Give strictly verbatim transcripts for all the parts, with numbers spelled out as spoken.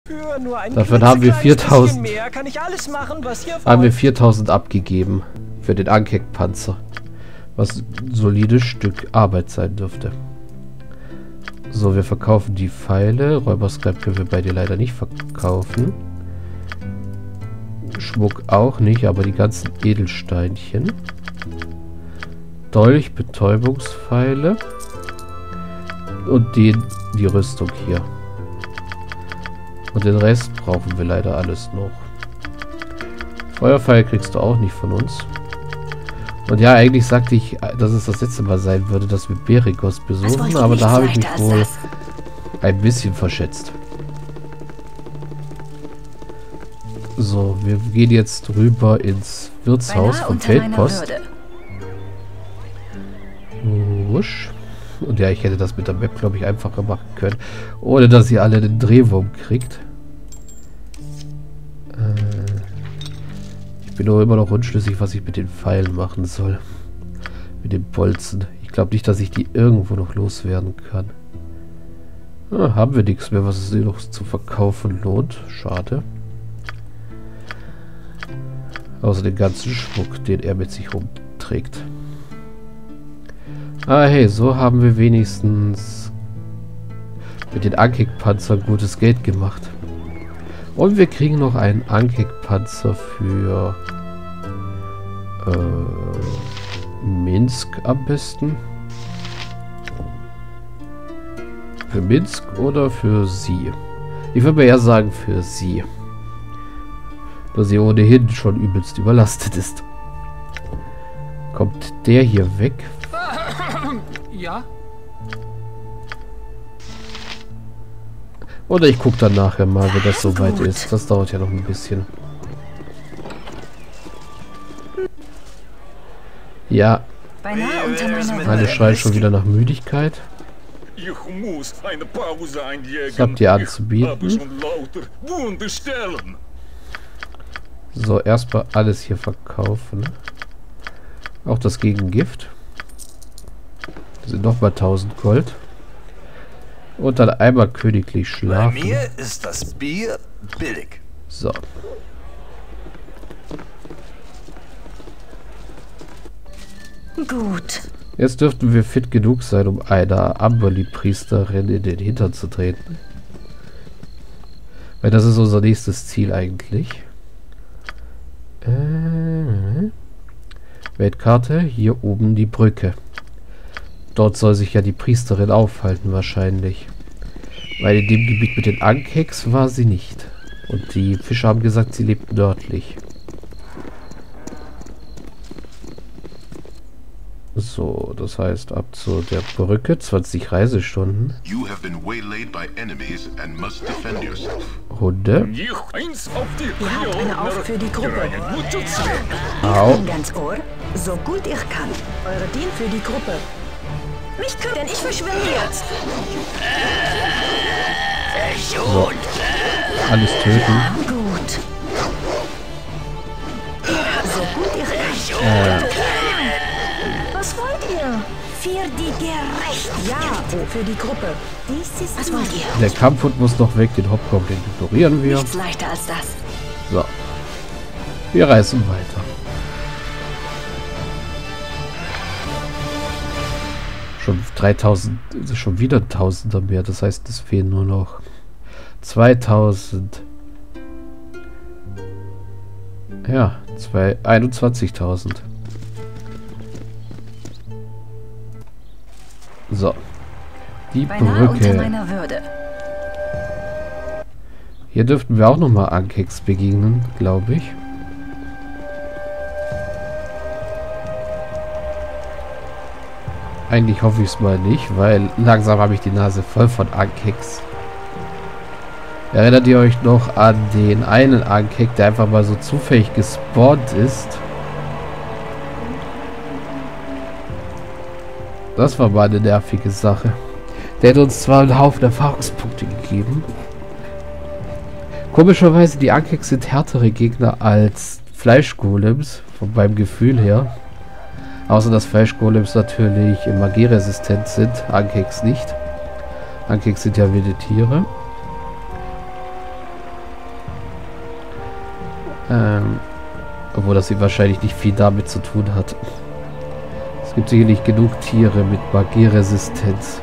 Für nur ein Davon haben wir viertausend. Mehr kann ich alles machen, was ihr Haben wir wollt. viertausend abgegeben für den Ankek-Panzer. Was ein solides Stück Arbeit sein dürfte. So, wir verkaufen die Pfeile. Räubersklep können wir bei dir leider nicht verkaufen. Schmuck auch nicht, aber die ganzen Edelsteinchen. Dolch, Betäubungspfeile. Und die, die Rüstung hier. Und den Rest brauchen wir leider alles noch. Feuerpfeil kriegst du auch nicht von uns. Und ja, eigentlich sagte ich, dass es das letzte Mal sein würde, dass wir Berigos besuchen, aber da habe ich mich wohl das. ein bisschen verschätzt. So, wir gehen jetzt rüber ins Wirtshaus vom Feldpost. Wusch. Und ja, ich hätte das mit der Map, glaube ich, einfacher machen können, ohne dass ihr alle den Drehwurm kriegt. Äh, ich bin nur immer noch unschlüssig, was ich mit den Pfeilen machen soll. Mit den Bolzen. Ich glaube nicht, dass ich die irgendwo noch loswerden kann. Ah, haben wir nichts mehr, was es noch zu verkaufen lohnt. Schade. Außer den ganzen Schmuck, den er mit sich rumträgt. Ah, hey, so haben wir wenigstens mit den Ankek-Panzern gutes Geld gemacht. Und wir kriegen noch einen Ankek-Panzer für äh, Minsk am besten. Für Minsk oder für sie? Ich würde mir eher sagen für sie. Da sie ohnehin schon übelst überlastet ist. Kommt der hier weg? Ja? Oder ich gucke dann nachher mal, wenn das soweit ist. Das dauert ja noch ein bisschen. Ja. Meine schreit schon wieder nach Müdigkeit. Was habt ihr anzubieten? So, erstmal alles hier verkaufen. Auch das Gegengift. Das sind nochmal tausend Gold. Und dann einmal königlich schlafen. Bei mir ist das Bier billig. So. Gut. Jetzt dürften wir fit genug sein, um einer Amberly-Priesterin in den Hintern zu treten. Weil das ist unser nächstes Ziel eigentlich. Äh, Weltkarte, hier oben die Brücke. Dort soll sich ja die Priesterin aufhalten wahrscheinlich. Weil in dem Gebiet mit den Ankeks war sie nicht. Und die Fischer haben gesagt, sie lebt nördlich. So, das heißt ab zu der Brücke zwanzig Reisestunden. Hunde. Ihr habt eine Auf für die Gruppe. Au. Ganz Ohr, so gut ich kann. Eure Dien für die Gruppe. Mich kümmern, denn ich verschwinde jetzt. So. Alles töten. Gut. So gut ich kann. Äh. Was wollt ihr? Für die Gerechtigkeit. Ja, für die Gruppe. Dies ist Was wollt ihr? Der Kampfhund muss noch weg, den Hopkong, den ignorieren wir. Nichts leichter als das. So. Wir reisen weiter. Schon dreitausend, schon wieder ein Tausender mehr. Das heißt, es fehlen nur noch zweitausend. Ja, einundzwanzigtausend. So. Die Beinahe unter Brücke. meiner Würde. Hier dürften wir auch nochmal Ankeks begegnen, glaube ich. Eigentlich hoffe ich es mal nicht, weil langsam habe ich die Nase voll von Ankeks. Erinnert ihr euch noch an den einen Ankek, der einfach mal so zufällig gespawnt ist? Das war mal eine nervige Sache. Der hat uns zwar einen Haufen Erfahrungspunkte gegeben. Komischerweise, die Ankeks sind härtere Gegner als Fleischgolems, von meinem Gefühl her. Außer dass Fleischgolems natürlich magieresistent sind, Ankeks nicht. Ankeks sind ja wilde Tiere. Ähm, obwohl das wahrscheinlich nicht viel damit zu tun hat. Es gibt sicherlich genug Tiere mit Magieresistenz.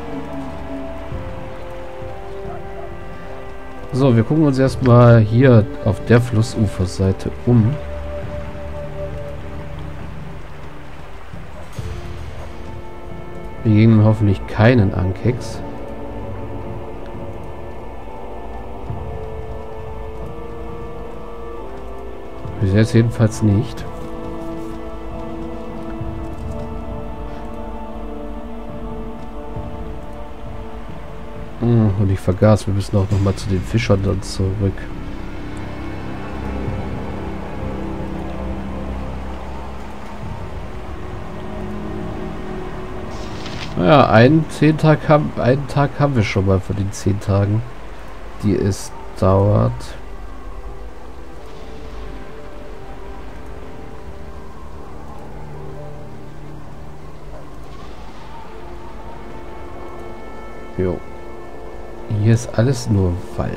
So, wir gucken uns erstmal hier auf der Flussuferseite um. Wir gehen hoffentlich keinen Ankeks. Bis jetzt jedenfalls nicht. Und ich vergaß, wir müssen auch noch mal zu den Fischern dann zurück. Naja, einen, zehn Tag haben, einen Tag haben wir schon mal von den zehn Tagen, die es dauert. Jo. Hier ist alles nur Wald.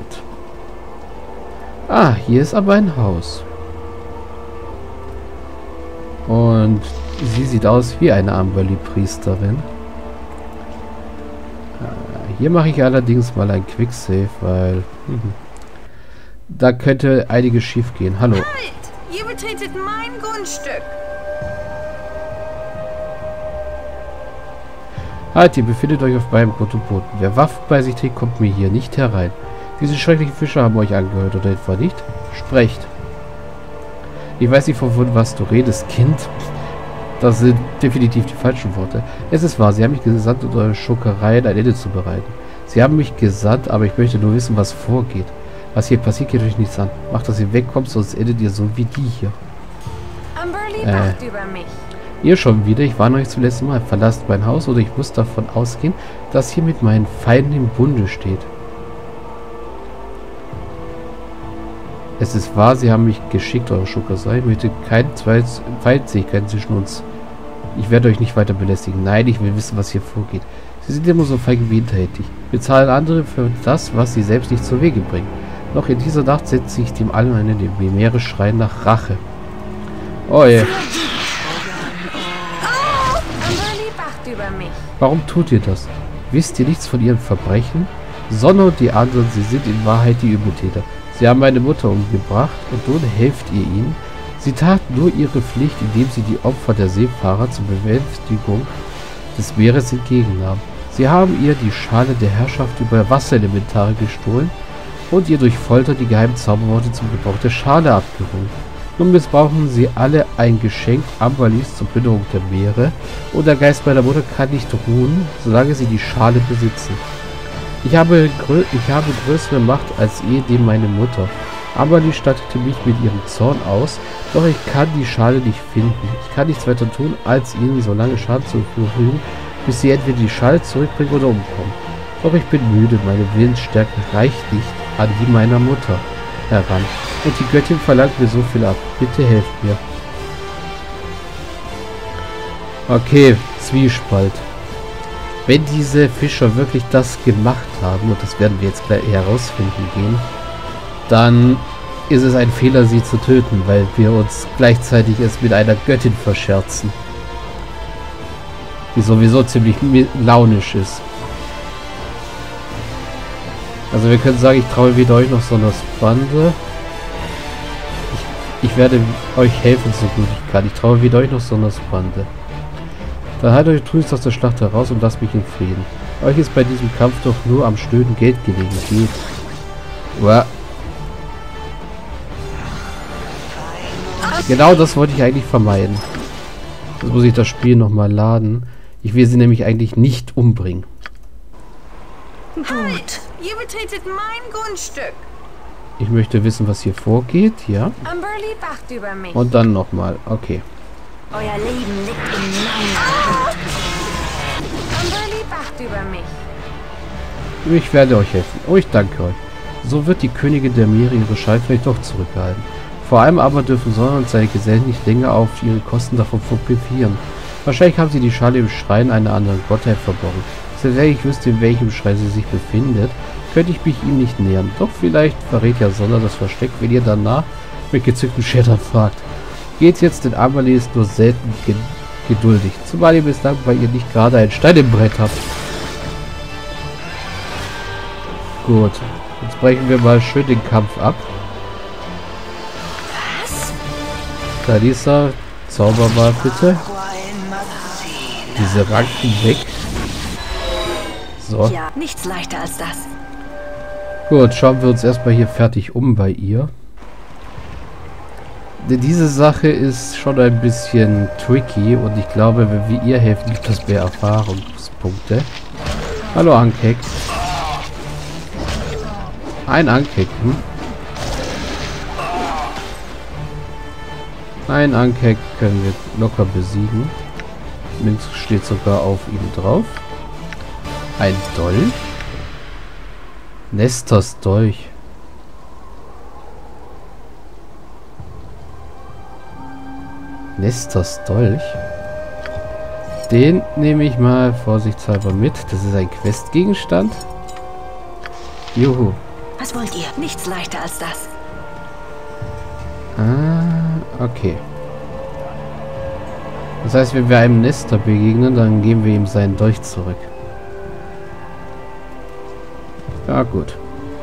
Ah, hier ist aber ein Haus. Und sie sieht aus wie eine Amberly-Priesterin. Äh, hier mache ich allerdings mal ein Quicksave, weil hm, da könnte einiges schief gehen. Hallo. Halt! Ihr betretet mein Grundstück. Halt, ihr befindet euch auf meinem Grund und Boden. Wer Waffen bei sich trägt, kommt mir hier nicht herein. Diese schrecklichen Fischer haben euch angehört, oder etwa nicht? Sprecht. Ich weiß nicht, von was du redest, Kind. Das sind definitiv die falschen Worte. Es ist wahr, sie haben mich gesandt, um eure Schurkereien ein Ende zu bereiten. Sie haben mich gesandt, aber ich möchte nur wissen, was vorgeht. Was hier passiert, geht euch nichts an. Macht, dass ihr wegkommt, sonst endet ihr so wie die hier. Amberly Äh. wacht über mich. Ihr schon wieder, ich warne euch zum letzten Mal. Verlasst mein Haus oder ich muss davon ausgehen, dass hier mit meinen Feinden im Bunde steht. Es ist wahr, sie haben mich geschickt, eure Schurkerei. Ich möchte keine Feindseligkeit zwischen uns. Ich werde euch nicht weiter belästigen. Nein, ich will wissen, was hier vorgeht. Sie sind immer so feige wie hinterhältig. Bezahlen andere für das, was sie selbst nicht zur Wege bringen. Noch in dieser Nacht setze ich dem allen einen, dem Meere schreien nach Rache. Oh je. Über mich. Warum tut ihr das? Wisst ihr nichts von ihren Verbrechen? Sonne und die anderen, sie sind in Wahrheit die Übeltäter. Sie haben meine Mutter umgebracht und nun helft ihr ihnen. Sie taten nur ihre Pflicht, indem sie die Opfer der Seefahrer zur Bewältigung des Meeres entgegennahmen. Sie haben ihr die Schale der Herrschaft über Wasserelementare gestohlen und ihr durch Folter die geheimen Zauberworte zum Gebrauch der Schale abgerungen. Nun missbrauchen sie alle ein Geschenk Amberlys zur Plünderung der Meere und der Geist meiner Mutter kann nicht ruhen, solange sie die Schale besitzen. Ich habe, grö ich habe größere Macht als ehedem meine Mutter. Amberly stattete mich mit ihrem Zorn aus, doch ich kann die Schale nicht finden. Ich kann nichts weiter tun, als ihnen so lange Schaden zufügen, bis sie entweder die Schale zurückbringen oder umkommen. Doch ich bin müde, meine Willensstärke reicht nicht an die meiner Mutter heran. Und die Göttin verlangt mir so viel ab. Bitte helft mir. Okay, Zwiespalt. Wenn diese Fischer wirklich das gemacht haben, und das werden wir jetzt gleich herausfinden gehen, dann ist es ein Fehler, sie zu töten, weil wir uns gleichzeitig es mit einer Göttin verscherzen. Die sowieso ziemlich launisch ist. Also wir können sagen, ich traue weder euch noch Sonders Bande. Ich, ich werde euch helfen, so gut ich kann. Ich traue weder euch noch Sonders Bande. Dann haltet euch trübst aus der Schlacht heraus und lasst mich in Frieden. Euch ist bei diesem Kampf doch nur am schnöden Geld gelegen. Geht. Uah. Genau das wollte ich eigentlich vermeiden. Jetzt muss ich das Spiel nochmal laden. Ich will sie nämlich eigentlich nicht umbringen. Halt! Ihr betretet mein Grundstück. Ich möchte wissen, was hier vorgeht. Ja. Amberly wacht über mich. Und dann nochmal. Okay. Euer Leben liegt in meiner Hand. Amberly wacht über mich. Ich werde euch helfen. Oh, ich danke euch. So wird die Königin der Meere ihre Schale vielleicht doch zurückgehalten. Vor allem aber dürfen Sonne und seine Gesellen nicht länger auf ihre Kosten davon profitieren. Wahrscheinlich haben sie die Schale im Schrein einer anderen Gottheit verborgen. Selbst wenn ich wüsste, in welchem Schrein sie sich befindet, könnte ich mich ihm nicht nähern. Doch vielleicht verrät ja Sonne das Versteck, wenn ihr danach mit gezücktem Schädern fragt. Geht jetzt, denn Amalie ist nur selten ge geduldig. Zumal ihr bislang bei ihr nicht gerade ein Stein im Brett habt. Gut. Jetzt brechen wir mal schön den Kampf ab. Talisa, zauber mal bitte. Diese Ranken weg. So. Ja, nichts leichter als das. Gut, schauen wir uns erstmal hier fertig um bei ihr. Denn diese Sache ist schon ein bisschen tricky und ich glaube, wenn wir ihr helfen, gibt es mehr Erfahrungspunkte. Hallo Ankek. Ein Ankek, hm? Ein Ankek können wir locker besiegen. Minsk steht sogar auf ihm drauf. Ein Dolch. Nestors Dolch. Nestors Dolch. Den nehme ich mal vorsichtshalber mit. Das ist ein Questgegenstand. Juhu. Was wollt ihr? Nichts leichter als das. Ah, okay. Das heißt, wenn wir einem Nestor begegnen, dann geben wir ihm seinen Dolch zurück. Ja, gut.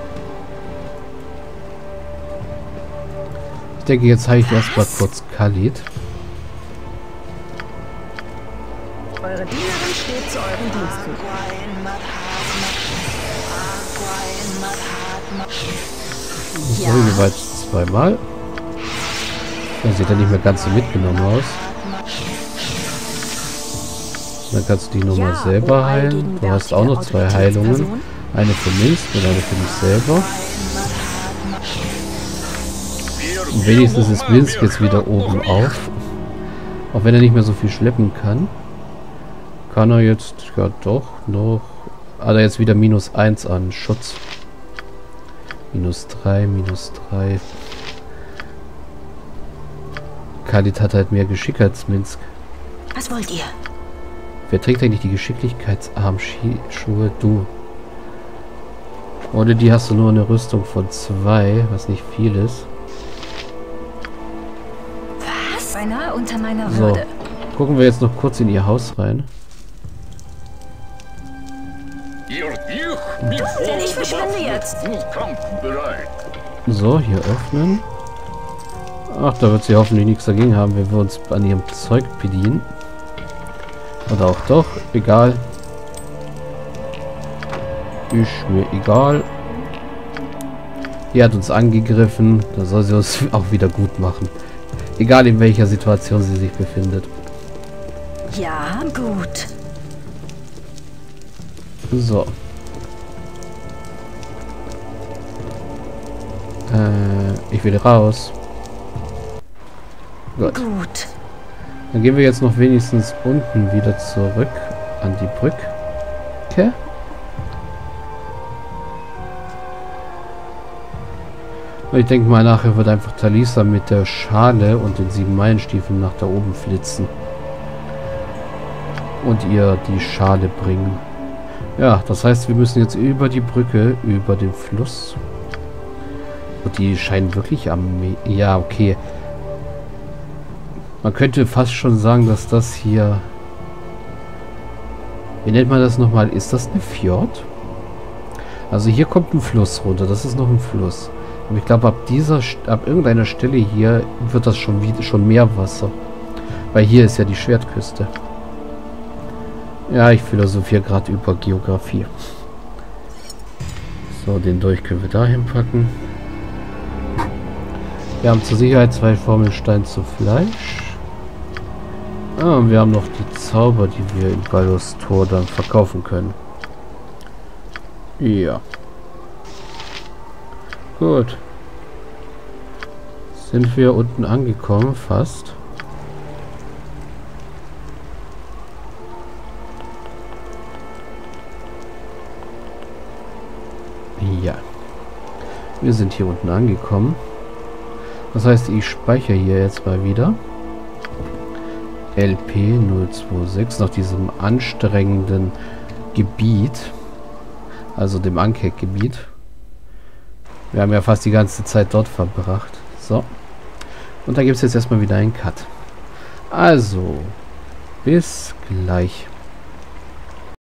Ich denke, jetzt habe ich erstmal kurz Khalid. Eure Dienerin steht zu euren Diensten. So, jeweils zweimal. Da sieht er nicht mehr ganz so mitgenommen aus. Dann kannst du die Nummer selber heilen. Du hast auch noch zwei Heilungen. Eine für Minsk und eine für dich selber. Und wenigstens ist Minsk jetzt wieder oben auf. Auch wenn er nicht mehr so viel schleppen kann. Kann er jetzt, ja doch, noch... Hat er jetzt wieder minus eins an Schutz. Minus drei, minus drei. Khalid hat halt mehr Geschick als Minsk. Was wollt ihr? Wer trägt eigentlich die Geschicklichkeitsarmschuhe? Du. Ohne die hast du nur eine Rüstung von zwei, was nicht viel ist. Was? Beinahe unter meiner So. Würde. Gucken wir jetzt noch kurz in ihr Haus rein. Denn ich verschwinde jetzt. So, hier öffnen. Ach, da wird sie hoffentlich nichts dagegen haben, wenn wir uns an ihrem Zeug bedienen. Oder auch doch, egal. Ist mir egal. Die hat uns angegriffen, da soll sie uns auch wieder gut machen. Egal in welcher Situation sie sich befindet. Ja, gut. So. Äh, ich will raus. Gut. Gut. Dann gehen wir jetzt noch wenigstens unten wieder zurück an die Brücke. Und ich denke mal, nachher wird einfach Talisa mit der Schale und den sieben Meilenstiefeln nach da oben flitzen. Und ihr die Schale bringen. Ja, das heißt, wir müssen jetzt über die Brücke, über den Fluss. Und die scheinen wirklich am... Me ja, okay. Man könnte fast schon sagen, dass das hier... Wie nennt man das nochmal? Ist das eine Fjord? Also hier kommt ein Fluss runter. Das ist noch ein Fluss. Aber ich glaube, ab dieser... ab irgendeiner Stelle hier wird das schon wieder schon Meerwasser. Weil hier ist ja die Schwertküste. Ja, ich philosophiere gerade über Geografie. So, den Dolch können wir dahin packen. Wir haben zur Sicherheit zwei Formelsteine zu Fleisch. Ah, und wir haben noch die Zauber, die wir in Baldur's Tor dann verkaufen können. Ja. Gut. Sind wir unten angekommen, fast. Ja. Wir sind hier unten angekommen. Das heißt, ich speichere hier jetzt mal wieder. L P null zwei sechs nach diesem anstrengenden Gebiet. Also dem Ankek-Gebiet. Wir haben ja fast die ganze Zeit dort verbracht. So. Und da gibt es jetzt erstmal wieder einen Cut. Also, bis gleich.